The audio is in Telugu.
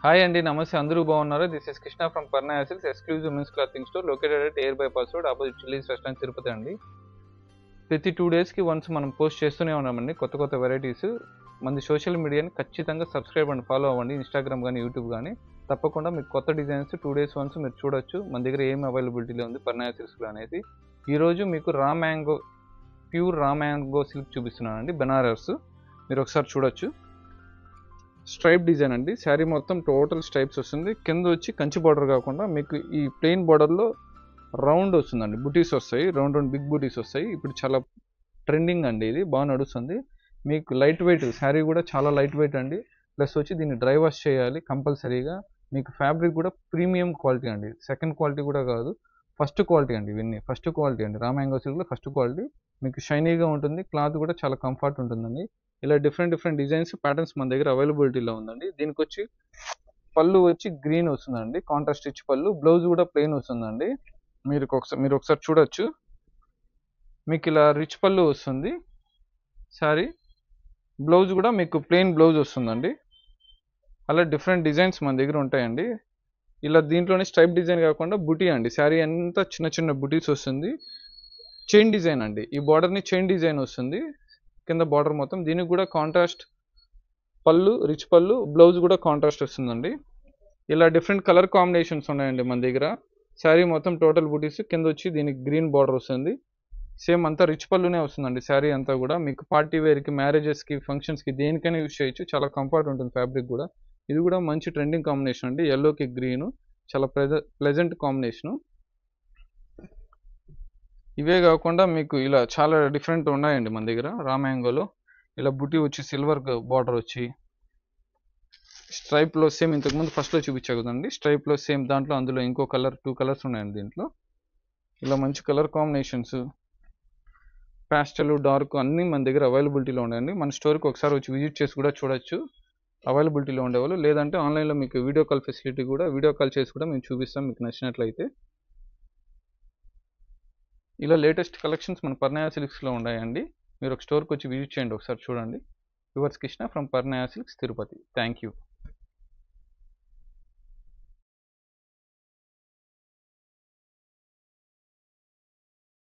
హాయ్ అండి, నమస్తే. అందరూ బాగున్నారు? This is Krishna from Parinaya Silks, exclusive men's clothing store located at Air Bypass Road, opposite Chillies restaurant, Tirupati అండి. ప్రతి 2 డేస్కి వన్స్ మనం పోస్ట్ చేస్తూనే ఉన్నామండి కొత్త వెరైటీస్. మన సోషల్ మీడియాని ఖచ్చితంగా సబ్స్క్రైబ్ అండ్ ఫాలో అవ్వండి, ఇన్స్టాగ్రామ్ కానీ యూట్యూబ్ కానీ. తప్పకుండా మీకు కొత్త డిజైన్స్ 2 డేస్ వన్స్ మీరు చూడొచ్చు. మన దగ్గర ఏం అవైలబిలిటీలో ఉంది Parinaya Silksలో అనేది. ఈరోజు మీకు ప్యూర్ రా మ్యాంగో సిల్క్ చూపిస్తున్నానండి, బెనారస్. మీరు ఒకసారి చూడొచ్చు. స్ట్రైప్ డిజైన్ అండి, శారీ మొత్తం టోటల్ స్ట్రైప్స్ వస్తుంది. కింద వచ్చి కంచి బార్డర్ కాకుండా మీకు ఈ ప్లెయిన్ బార్డర్లో రౌండ్ వస్తుందండి, బుటీస్ వస్తాయి, రౌండ్ బిగ్ బుటీస్ వస్తాయి. ఇప్పుడు చాలా ట్రెండింగ్ అండి, ఇది బాగా నడుస్తుంది. మీకు లైట్ వెయిట్ శారీ కూడా చాలా లైట్ వెయిట్ అండి. ప్లస్ వచ్చి దీన్ని డ్రై వాష్ చేయాలి కంపల్సరీగా. మీకు ఫ్యాబ్రిక్ కూడా ప్రీమియం క్వాలిటీ అండి, సెకండ్ క్వాలిటీ కూడా కాదు, ఫస్ట్ క్వాలిటీ అండి. ఇవన్నీ ఫస్ట్ క్వాలిటీ అండి, రా మ్యాంగో సిల్క్లో ఫస్ట్ క్వాలిటీ. మీకు షైనీగా ఉంటుంది, క్లాత్ కూడా చాలా కంఫర్ట్ ఉంటుందండి. ఇలా డిఫరెంట్ డిజైన్స్ ప్యాటర్న్స్ మన దగ్గర అవైలబిలిటీలో ఉందండి. దీనికి వచ్చి పళ్ళు వచ్చి గ్రీన్ వస్తుందండి, కాంట్రాస్ట్ స్టిచ్ పళ్ళు. బ్లౌజ్ కూడా ప్లెయిన్ వస్తుందండి. మీరు ఒకసారి చూడొచ్చు. మీకు ఇలా రిచ్ పళ్ళు వస్తుంది సారీ. బ్లౌజ్ కూడా మీకు ప్లెయిన్ బ్లౌజ్ వస్తుందండి. అలా డిఫరెంట్ డిజైన్స్ మన దగ్గర ఉంటాయండి. ఇలా దీంట్లోనే స్ట్రైప్ డిజైన్ కాకుండా బుటీ అండి, శారీ అంతా చిన్న బుటీస్ వస్తుంది. చైన్ డిజైన్ అండి, ఈ బార్డర్ని చైన్ డిజైన్ వస్తుంది కింద బార్డర్ మొత్తం. దీనికి కూడా కాంట్రాస్ట్ పళ్ళు, రిచ్ పళ్ళు, బ్లౌజ్ కూడా కాంట్రాస్ట్ వస్తుందండి. ఇలా డిఫరెంట్ కలర్ కాంబినేషన్స్ ఉన్నాయండి మన దగ్గర. శారీ మొత్తం టోటల్ బుటీస్, కింద వచ్చి దీనికి గ్రీన్ బార్డర్ వస్తుంది. సేమ్ అంతా రిచ్ పళ్ళునే వస్తుందండి శారీ అంతా కూడా. మీకు పార్టీ వేర్కి, మ్యారేజెస్కి, ఫంక్షన్స్కి దేనికైనా యూజ్ చేయొచ్చు. చాలా కంఫర్ట్ ఉంటుంది ఫ్యాబ్రిక్ కూడా. ఇది కూడా మంచి ట్రెండింగ్ కాంబినేషన్ అండి, ఎల్లోకి గ్రీను, చాలా ప్లెజెంట్ కాంబినేషను. ఇవే కాకుండా మీకు ఇలా చాలా డిఫరెంట్ ఉన్నాయండి మన దగ్గర రా మ్యాంగోలో. ఇలా బుటీ వచ్చి సిల్వర్ బార్డర్ వచ్చి స్ట్రైప్లో సేమ్ ఇంతకుముందు ఫస్ట్లో చూపించా కదండి, స్ట్రైప్లో సేమ్ దాంట్లో అందులో ఇంకో కలర్, 2 కలర్స్ ఉన్నాయండి దీంట్లో. ఇలా మంచి కలర్ కాంబినేషన్స్, ప్యాస్టల్, డార్క్ అన్నీ మన దగ్గర అవైలబిలిటీలో ఉన్నాయండి. మన స్టోర్కి ఒకసారి వచ్చి విజిట్ చేసి కూడా చూడొచ్చు అవైలబిలిటీలో ఉండేవాళ్ళు. లేదంటే ఆన్లైన్లో మీకు వీడియో కాల్ ఫెసిలిటీ కూడా, వీడియో కాల్ చేసి కూడా మేము చూపిస్తాం మీకు నచ్చినట్లయితే. ఇలా లేటెస్ట్ కలెక్షన్స్ మన Parinaya Silksలో ఉన్నాయండి. మీరు ఒక స్టోర్కి వచ్చి విజిట్ చేయండి, ఒకసారి చూడండి. Yours Krishna from Parinaya Silks, Tirupati. Thank you.